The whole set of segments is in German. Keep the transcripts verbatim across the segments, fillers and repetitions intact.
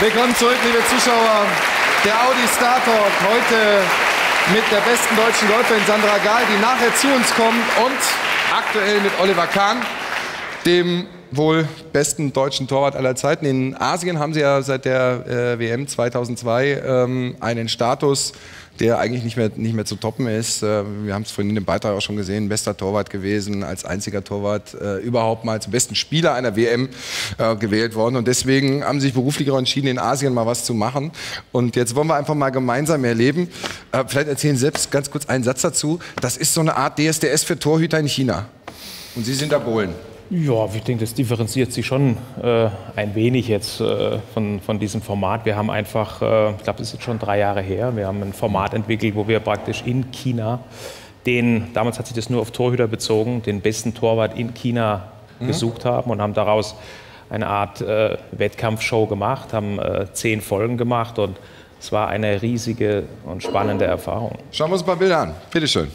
Willkommen zurück, liebe Zuschauer. Der Audi Star Talk heute mit der besten deutschen Golferin Sandra Gahl, die nachher zu uns kommt, und aktuell mit Oliver Kahn, dem wohl besten deutschen Torwart aller Zeiten. In Asien haben sie ja seit der äh, W M zweitausendzwei ähm, einen Status, der eigentlich nicht mehr, nicht mehr zu toppen ist. Äh, wir haben es vorhin in dem Beitrag auch schon gesehen, bester Torwart gewesen, als einziger Torwart äh, überhaupt mal zum besten Spieler einer W M äh, gewählt worden. Und deswegen haben sie sich beruflich auch entschieden, in Asien mal was zu machen. Und jetzt wollen wir einfach mal gemeinsam erleben. Äh, vielleicht erzählen Sie selbst ganz kurz einen Satz dazu. Das ist so eine Art D S D S für Torhüter in China. Und Sie sind da Bohlen. Ja, ich denke, das differenziert sich schon äh, ein wenig jetzt äh, von, von diesem Format. Wir haben einfach, äh, ich glaube, das ist jetzt schon drei Jahre her, wir haben ein Format entwickelt, wo wir praktisch in China den, damals hat sich das nur auf Torhüter bezogen, den besten Torwart in China mhm. gesucht haben und haben daraus eine Art äh, Wettkampfshow gemacht, haben äh, zehn Folgen gemacht, und es war eine riesige und spannende Erfahrung. Schauen wir uns ein paar Bilder an. Bitte schön.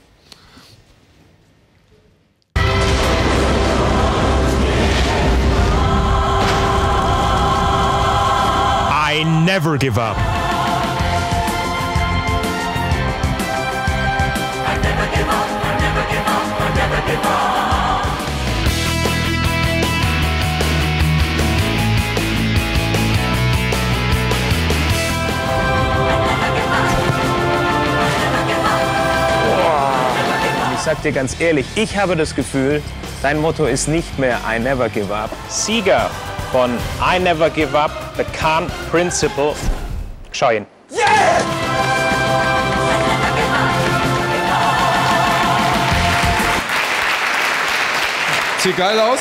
I never give up. I never give up, I never give up, I never give up. Ich sag dir ganz ehrlich, ich habe das Gefühl, dein Motto ist nicht mehr I never give up. Sieger von I Never Give Up, The Kahn Principle. Schau ihn. Yeah! Sieht geil aus.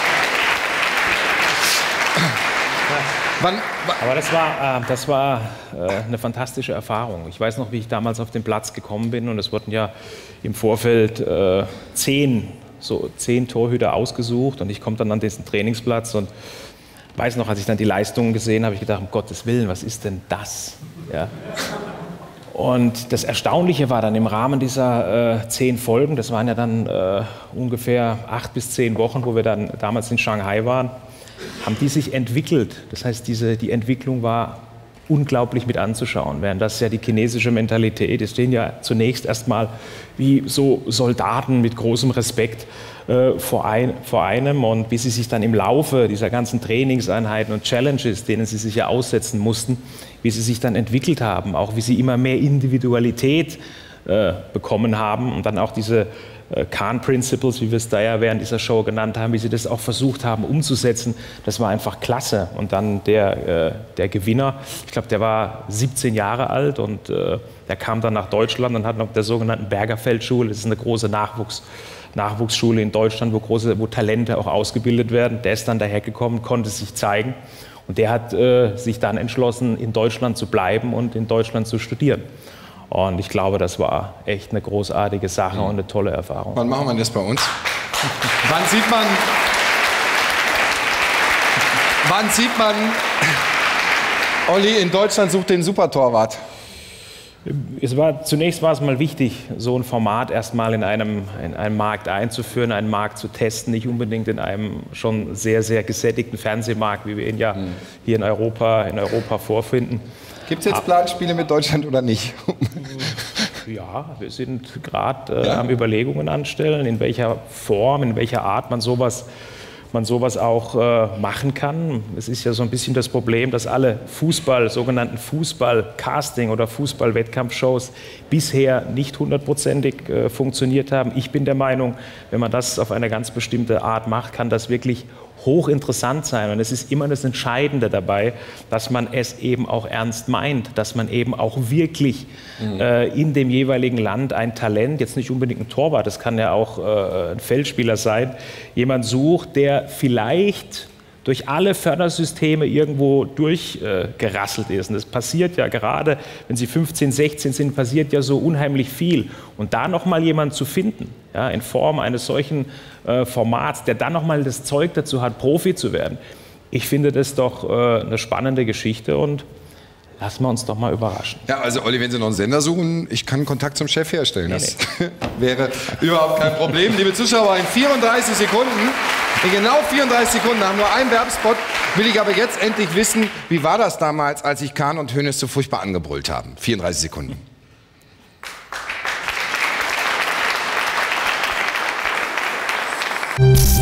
Wann, wann? Aber das war, äh, das war äh, eine fantastische Erfahrung. Ich weiß noch, wie ich damals auf den Platz gekommen bin, und es wurden ja im Vorfeld äh, zehn, so zehn Torhüter ausgesucht, und ich komme dann an diesen Trainingsplatz und weiß noch, als ich dann die Leistungen gesehen habe, ich gedacht, um Gottes Willen, was ist denn das? Ja. Und das Erstaunliche war dann im Rahmen dieser äh, zehn Folgen, das waren ja dann äh, ungefähr acht bis zehn Wochen, wo wir dann damals in Shanghai waren, haben die sich entwickelt. Das heißt, diese, die Entwicklung war unglaublich mit anzuschauen, während das ja die chinesische Mentalität, die stehen ja zunächst erstmal wie so Soldaten mit großem Respekt äh, vor, ein, vor einem, und bis sie sich dann im Laufe dieser ganzen Trainingseinheiten und Challenges, denen sie sich ja aussetzen mussten, wie sie sich dann entwickelt haben, auch wie sie immer mehr Individualität äh, bekommen haben, und dann auch diese äh, Kahn Principles, wie wir es da ja während dieser Show genannt haben, wie sie das auch versucht haben umzusetzen, das war einfach klasse. Und dann der, äh, der Gewinner, ich glaube, der war siebzehn Jahre alt, und äh, der kam dann nach Deutschland und hat noch der sogenannten Bergerfeldschule, das ist eine große Nachwuchs, Nachwuchsschule in Deutschland, wo, große, wo Talente auch ausgebildet werden. Der ist dann dahergekommen, konnte sich zeigen, und der hat äh, sich dann entschlossen, in Deutschland zu bleiben und in Deutschland zu studieren. Und ich glaube, das war echt eine großartige Sache und eine tolle Erfahrung. Wann machen wir das bei uns? Wann sieht man, wann sieht man, Olli in Deutschland sucht den Supertorwart? Es war, zunächst war es mal wichtig, so ein Format erstmal in einem, in einem Markt einzuführen, einen Markt zu testen, nicht unbedingt in einem schon sehr, sehr gesättigten Fernsehmarkt, wie wir ihn ja hier in Europa, in Europa vorfinden. Gibt es jetzt Planspiele mit Deutschland oder nicht? Ja, wir sind gerade äh, ja. am Überlegungen anstellen, in welcher Form, in welcher Art man sowas, man sowas auch äh, machen kann. Es ist ja so ein bisschen das Problem, dass alle Fußball, sogenannten Fußball-Casting- oder Fußball-Wettkampfshows bisher nicht hundertprozentig äh, funktioniert haben. Ich bin der Meinung, wenn man das auf eine ganz bestimmte Art macht, kann das wirklich hochinteressant sein. Und es ist immer das Entscheidende dabei, dass man es eben auch ernst meint, dass man eben auch wirklich mhm. äh, in dem jeweiligen Land ein Talent, jetzt nicht unbedingt ein Torwart, das kann ja auch äh, ein Feldspieler sein, jemand sucht, der vielleicht durch alle Fördersysteme irgendwo durchgerasselt äh, ist. Und das passiert ja gerade, wenn Sie fünfzehn, sechzehn sind, passiert ja so unheimlich viel. Und da noch mal jemanden zu finden, ja, in Form eines solchen äh, Formats, der dann noch mal das Zeug dazu hat, Profi zu werden, ich finde das doch äh, eine spannende Geschichte, und lassen wir uns doch mal überraschen. Ja, also Olli, wenn Sie noch einen Sender suchen, ich kann Kontakt zum Chef herstellen. Nee, das nee. wäre überhaupt kein Problem. Liebe Zuschauer, in vierunddreißig Sekunden In genau vierunddreißig Sekunden, nach nur einem Werbespot, will ich aber jetzt endlich wissen, wie war das damals, als sich Kahn und Hoeneß so furchtbar angebrüllt haben? vierunddreißig Sekunden. Thank you.